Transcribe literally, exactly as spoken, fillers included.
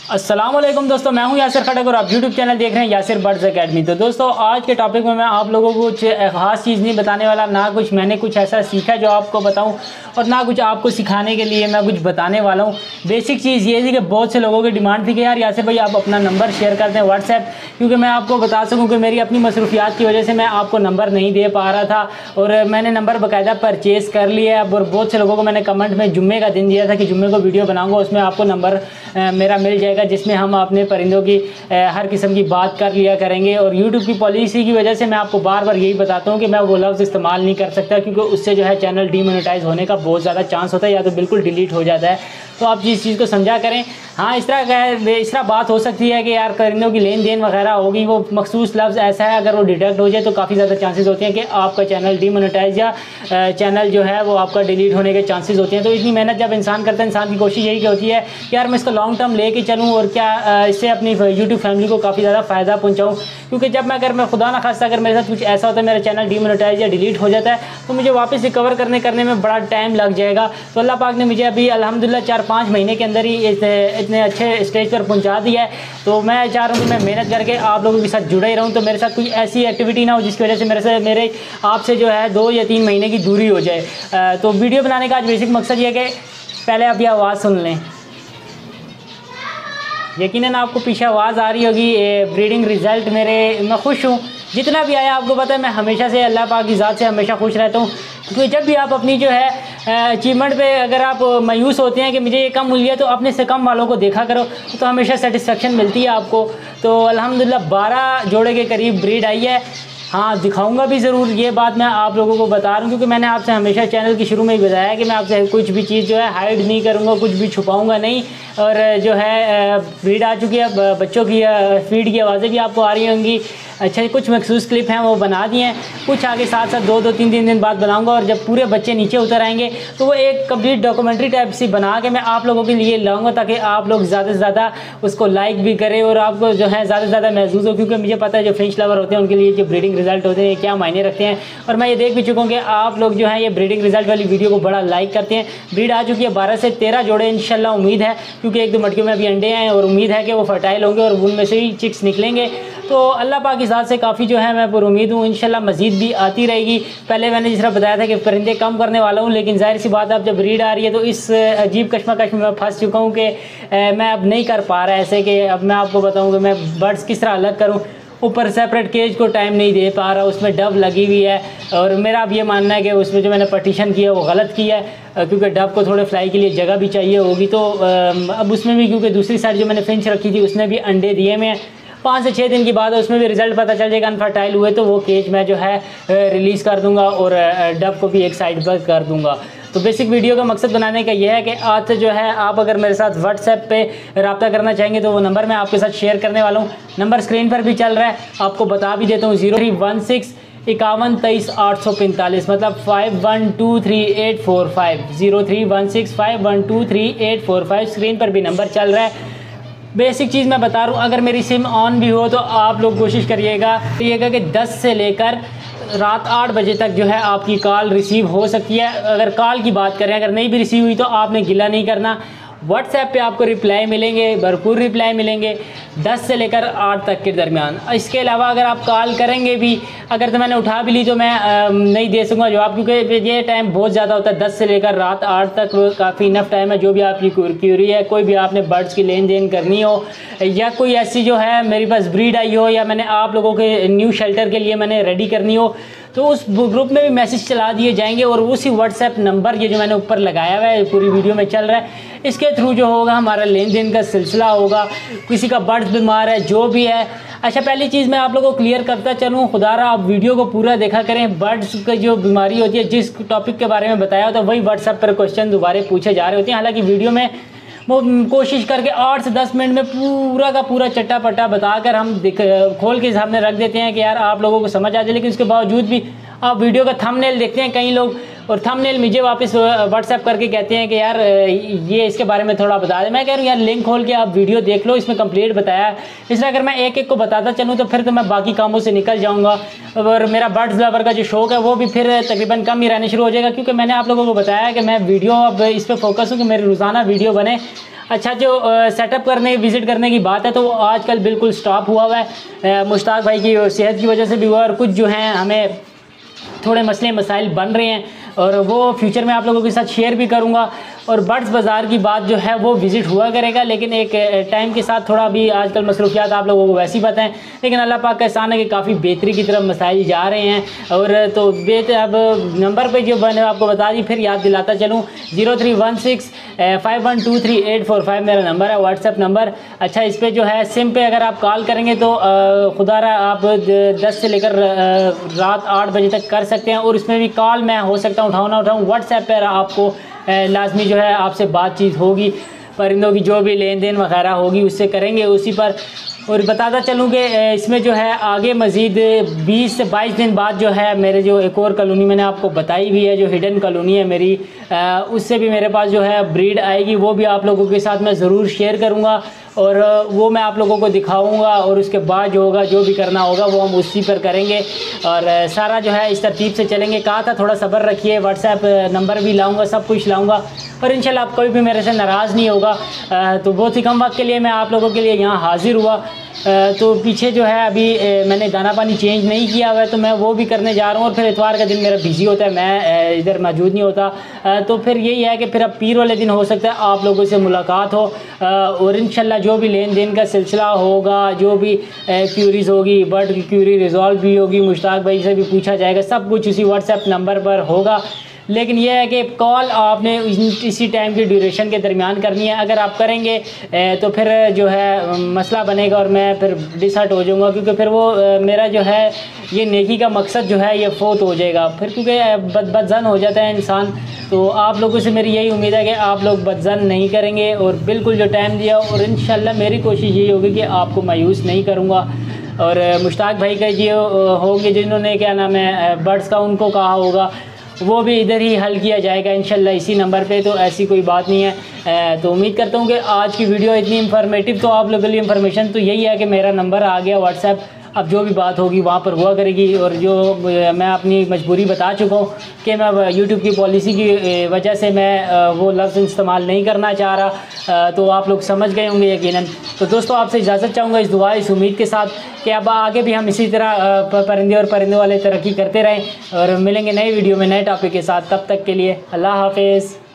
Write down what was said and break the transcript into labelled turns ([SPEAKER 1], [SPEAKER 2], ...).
[SPEAKER 1] अस्सलाम वालेकुम दोस्तों, मैं हूं यासिर खटक और आप यूट्यूब चैनल देख रहे हैं यासिर बर्ड्स एकेडमी। तो दोस्तों आज के टॉपिक में मैं आप लोगों को कुछ ख़ास चीज़ नहीं बताने वाला, ना कुछ मैंने कुछ ऐसा सीखा जो आपको बताऊं और ना कुछ आपको सिखाने के लिए मैं कुछ बताने वाला हूं। बेसिक चीज़ ये थी कि बहुत से लोगों की डिमांड थी कि यार यासिर भाई आप अपना नंबर शेयर कर दें व्हाट्सएप, क्योंकि मैं आपको बता सकूँ कि मेरी अपनी मसरूफियात की वजह से मैं आपको नंबर नहीं दे पा रहा था और मैंने नंबर बाकायदा परचेज़ कर लिया है। और बहुत से लोगों को मैंने कमेंट में जुम्मे का दिन दिया था कि जुम्मे को वीडियो बनाऊँगा, उसमें आपको नंबर मेरा मिल जाएगा जिसमें हम अपने परिंदों की हर किस्म की बात कर लिया करेंगे। और यूट्यूब की पॉलिसी की वजह से मैं आपको बार बार यही बताता हूँ कि मैं वो लफ्ज़ इस्तेमाल नहीं कर सकता, क्योंकि उससे जो है चैनल डीमोनेटाइज होने का बहुत ज़्यादा चांस होता है या तो बिल्कुल डिलीट हो जाता है। तो आप इस चीज़ को समझा करें। हाँ, इस तरह का इस तरह बात हो सकती है कि यार परिंदों की लेन देन वगैरह होगी, वो मखसूस लफ्ज़ ऐसा है अगर वो डिटेक्ट हो जाए तो काफ़ी ज़्यादा चांसेस होते हैं कि आपका चैनल डीमोनेटाइज या चैनल जो है वो आपका डिलीट होने के चांसेस होते हैं। तो इतनी मेहनत जब इंसान करता है, इंसान की कोशिश यही होती है कि यार मैं इसको लॉन्ग टर्म लेके चलूँ और क्या इससे अपनी यूट्यूब फैमिली को काफ़ी ज़्यादा फ़ायदा पहुँचाऊँ। क्योंकि जब मैं अगर मैं खुदा ना खास्ता अगर मेरे साथ कुछ ऐसा होता है, मेरा चैनल डीमोनेटाइज या डिलीट हो जाता है, तो मुझे वापस रिकवर करने करने में बड़ा टाइम लग जाएगा। तो अल्लाह पाक ने मुझे अभी अल्हम्दुलिल्लाह चार पाँच महीने के अंदर ही इतने अच्छे स्टेज पर पहुंचा दिया है। तो मैं चाह रहा हूँ कि मैं मेहनत करके आप लोगों के साथ जुड़ा ही रहूँ, तो मेरे साथ कुछ ऐसी एक्टिविटी ना हो जिसकी वजह से मेरे से मेरे आपसे जो है दो या तीन महीने की दूरी हो जाए। तो वीडियो बनाने का आज बेसिक मकसद ये है कि पहले आप ये आवाज़ सुन लें। यकीनन आपको पीछे आवाज़ आ रही होगी। ब्रीडिंग रिज़ल्ट मेरे, मैं खुश हूँ जितना भी आया। आपको पता है मैं हमेशा से अल्लाह पाक की ज़ात से हमेशा खुश रहता हूँ, क्योंकि जब भी आप अपनी जो है अचीवमेंट पे अगर आप मायूस होते हैं कि मुझे ये कम मिल गया, तो अपने से कम वालों को देखा करो तो हमेशा सेटिस्फेक्शन मिलती है आपको। तो अल्हम्दुलिल्लाह बारह जोड़े के करीब ब्रीड आई है। हाँ, दिखाऊंगा भी ज़रूर, ये बात मैं आप लोगों को बता रहा हूँ, क्योंकि मैंने आपसे हमेशा चैनल की शुरू में ही बताया कि मैं आपसे कुछ भी चीज़ जो है हाइड नहीं करूँगा, कुछ भी छुपाऊँगा नहीं। और जो है ब्रीड आ चुकी है, बच्चों की फीड की आवाज़ें भी आपको आ रही होंगी। अच्छा, कुछ मखसूस क्लिप हैं वो बना दिए हैं, कुछ आगे साथ साथ दो दो तीन तीन दिन बाद बनाऊंगा। और जब पूरे बच्चे नीचे उतर आएंगे तो वो एक कंप्लीट डॉक्यूमेंट्री टाइप सी बना के मैं आप लोगों के लिए लाऊंगा, ताकि आप लोग ज़्यादा से ज़्यादा उसको लाइक भी करें और आपको जो है ज़्यादा से ज़्यादा महसूस हो। क्योंकि मुझे पता है जो फ्रेंच लवर होते हैं उनके लिए जो ब्रीडिंग रिजल्ट होते हैं क्या मायने रखते हैं। और मैं ये देख भी चुका हूँ कि आप लोग जो है ये ब्रीडिंग रिजल्ट वाली वीडियो को बड़ा लाइक करते हैं। ब्रीड आ चुकी है बारह से तेरह जोड़े इंशाल्लाह, उम्मीद है, क्योंकि एक दो मटकियों में अभी अंडे हैं और उम्मीद है कि वो फर्टाइल होंगे और उनमें से ही चिक्स निकलेंगे। तो अल्लाह पाक की ज़ात से काफ़ी जो है मैं पर उम्मीद हूँ इंशाल्लाह मज़ीद भी आती रहेगी। पहले मैंने जिस तरह बताया था कि परिंदे कम करने वाला हूँ, लेकिन जाहिर सी बात है अब जब ब्रीड आ रही है तो इस अजीब कश्मकश में मैं फंस चुका हूँ कि मैं अब नहीं कर पा रहा ऐसे कि अब मैं आपको बताऊँ कि मैं बर्ड्स किस तरह अलग करूँ। ऊपर सेपरेट केज को टाइम नहीं दे पा रहा, उसमें डब लगी हुई है और मेरा अब ये मानना है कि उसमें जो मैंने पार्टीशन किया वो गलत किया है, क्योंकि डब को थोड़े फ्लाई के लिए जगह भी चाहिए होगी। तो अब उसमें भी, क्योंकि दूसरी साइड जो मैंने फिंच रखी थी उसने भी अंडे दिए मैं पाँच से छः दिन के बाद उसमें भी रिज़ल्ट पता चल जाएगा, अनफर्टाइल हुए तो वो केज मैं जो है रिलीज़ कर दूंगा और डब को भी एक साइड पर कर दूंगा। तो बेसिक वीडियो का मकसद बनाने का यह है कि आज जो है आप अगर मेरे साथ व्हाट्सएप पे रब्ता करना चाहेंगे तो वो नंबर मैं आपके साथ शेयर करने वाला हूँ। नंबर स्क्रीन पर भी चल रहा है, आपको बता भी देता हूँ। जीरो थ्री वन सिक्स इक्यावन तेईस आठ सौ पैंतालीस, मतलब five one two three eight four five zero three one six five one two three eight four five screen पर भी नंबर चल रहा है। बेसिक चीज़ मैं बता रहा हूँ, अगर मेरी सिम ऑन भी हो तो आप लोग कोशिश करिएगा करिएगा कि दस से लेकर रात आठ बजे तक जो है आपकी कॉल रिसीव हो सकती है। अगर कॉल की बात करें, अगर नहीं भी रिसीव हुई तो आपने गिला नहीं करना। व्हाट्सएप पे आपको रिप्लाई मिलेंगे, भरपूर रिप्लाई मिलेंगे दस से लेकर आठ तक के दरमियान। इसके अलावा अगर आप कॉल करेंगे भी, अगर तो मैंने उठा भी ली तो मैं आ, नहीं दे सकूँगा जवाब, क्योंकि ये टाइम बहुत ज़्यादा होता है। दस से लेकर रात आठ तक काफ़ी इनफ टाइम है। जो भी आपकी क्यूरी है, कोई भी आपने बर्ड्स की लेन देन करनी हो, या कोई ऐसी जो है मेरे पास ब्रीड आई हो, या मैंने आप लोगों के न्यू शेल्टर के लिए मैंने रेडी करनी हो, तो उस ग्रुप में भी मैसेज चला दिए जाएंगे। और उसी व्हाट्सएप नंबर ये जो मैंने ऊपर लगाया हुआ है पूरी वीडियो में चल रहा है, इसके थ्रू जो होगा हमारा लेन देन का सिलसिला होगा। किसी का बर्ड्स बीमार है, जो भी है। अच्छा, पहली चीज़ मैं आप लोगों को क्लियर करता चलूँ, खुदारा आप वीडियो को पूरा देखा करें। बर्ड्स की जो बीमारी होती है, जिस टॉपिक के बारे में बताया होता है वही व्हाट्सएप पर क्वेश्चन दोबारा पूछे जा रहे होते हैं। हालांकि वीडियो में वो कोशिश करके आठ से दस मिनट में पूरा का पूरा चट्टा पट्टा बताकर हम दिख खोल के सामने रख देते हैं कि यार आप लोगों को समझ आ जाए, लेकिन उसके बावजूद भी आप वीडियो का थंबनेल देखते हैं, कई लोग और थंबनेल मुझे वापस व्हाट्सएप करके कहते हैं कि यार ये इसके बारे में थोड़ा बता दे। मैं कह रहा हूँ यार लिंक खोल के आप वीडियो देख लो, इसमें कंप्लीट बताया है। इसलिए अगर मैं एक एक को बताता चलूँ तो फिर तो मैं बाकी कामों से निकल जाऊँगा और मेरा बर्ड्स लवर का जो शौक है वो भी फिर तकरीबन कम ही रहने शुरू हो जाएगा, क्योंकि मैंने आप लोगों को बताया कि मैं वीडियो अब इस पर फोकस हूँ कि मेरे रोज़ाना वीडियो बने। अच्छा, जो सेटअप करने विज़िट करने की बात है तो वो आजकल बिल्कुल स्टॉप हुआ हुआ है, मुश्ताक भाई की सेहत की वजह से भी हुआ, और कुछ जो हैं हमें थोड़े मसले मसाइल बन रहे हैं और वो फ्यूचर में आप लोगों के साथ शेयर भी करूंगा। और बर्ड्स बाज़ार की बात जो है वो विज़िट हुआ करेगा, लेकिन एक टाइम के साथ थोड़ा भी आजकल मसरूफियात आप लोगों को वैसी पता है, लेकिन अल्लाह पाक का एहसान है कि काफ़ी बेहतरी की तरफ मसाइल जा रहे हैं। और तो बेहतर अब नंबर पे जो मैंने आपको बता दी फिर याद दिलाता चलूँ, zero three one six five one two three eight four five मेरा नंबर है, व्हाट्सएप नंबर। अच्छा, इस पर जो है सिम पे अगर आप कॉल करेंगे तो खुदारा आप दस से लेकर रात आठ बजे तक कर सकते हैं, और इसमें भी कॉल मैं हो सकता हूँ उठाऊँ ना उठाऊँ, व्हाट्सएप पर आपको लाजमी जो है आपसे बातचीत होगी, परिंदों की जो भी लेन देन वगैरह होगी उससे करेंगे उसी पर। और बताता चलूँ कि इसमें जो है आगे मज़ीद बीस से बाईस दिन बाद जो है मेरे जो एक और कॉलोनी मैंने आपको बताई भी है, जो हिडन कॉलोनी है मेरी, उससे भी मेरे पास जो है ब्रीड आएगी, वो भी आप लोगों के साथ मैं ज़रूर शेयर करूँगा और वो मैं आप लोगों को दिखाऊंगा। और उसके बाद जो होगा जो भी करना होगा वो हम उसी पर करेंगे और सारा जो है इस तरतीब से चलेंगे। कहा था थोड़ा सब्र रखिए, व्हाट्सएप नंबर भी लाऊंगा, सब कुछ लाऊंगा, और इंशाल्लाह आप कोई भी मेरे से नाराज़ नहीं होगा। तो बहुत ही कम वक्त के लिए मैं आप लोगों के लिए यहाँ हाज़िर हुआ। तो पीछे जो है अभी मैंने दाना पानी चेंज नहीं किया हुआ है, तो मैं वो भी करने जा रहा हूँ। और फिर इतवार का दिन मेरा बिज़ी होता है, मैं इधर मौजूद नहीं होता। तो फिर यही है कि फिर अब पीर वाले दिन हो सकता है आप लोगों से मुलाकात हो, और इंशाल्लाह जो भी लेन देन का सिलसिला होगा, जो भी क्यूरीज होगी, बर्ड की क्यूरी रिजॉल्व भी होगी, मुश्ताक भाई से भी पूछा जाएगा, सब कुछ उसी व्हाट्सएप नंबर पर होगा। लेकिन यह है कि कॉल आपने इसी टाइम की ड्यूरेशन के दरमियान करनी है। अगर आप करेंगे तो फिर जो है मसला बनेगा और मैं फिर डिसहर्ट हो जाऊंगा, क्योंकि फिर वो मेरा जो है ये नेकी का मकसद जो है ये फोत हो जाएगा फिर, क्योंकि बद बदजन हो जाता है इंसान। तो आप लोगों से मेरी यही उम्मीद है कि आप लोग बदजन नहीं करेंगे और बिल्कुल जो टाइम दिया, और इंशाल्लाह मेरी कोशिश यही होगी कि आपको मायूस नहीं करूँगा। और मुश्ताक भाई का जो होंगे जिन्होंने क्या नाम है बर्ड्स का उनको कहा होगा वो भी इधर ही हल किया जाएगा इंशाल्लाह इसी नंबर पे, तो ऐसी कोई बात नहीं है। तो उम्मीद करता हूँ कि आज की वीडियो इतनी इन्फॉर्मेटिव, तो आप लोगों के लिए इन्फॉर्मेशन तो यही है कि मेरा नंबर आ गया व्हाट्सएप, अब जो भी बात होगी वहाँ पर हुआ करेगी। और जो मैं अपनी मजबूरी बता चुका हूँ कि मैं यूट्यूब की पॉलिसी की वजह से मैं वो लफ्ज़ इस्तेमाल नहीं करना चाह रहा, तो आप लोग समझ गए होंगे यकीनन। तो दोस्तों आपसे इजाज़त चाहूँगा इस दुआ इस उम्मीद के साथ कि अब आगे भी हम इसी तरह परिंदे और परिंदे वाले तरक्की करते रहें, और मिलेंगे नई वीडियो में नए टॉपिक के साथ। तब तक के लिए अल्लाह हाफिज़।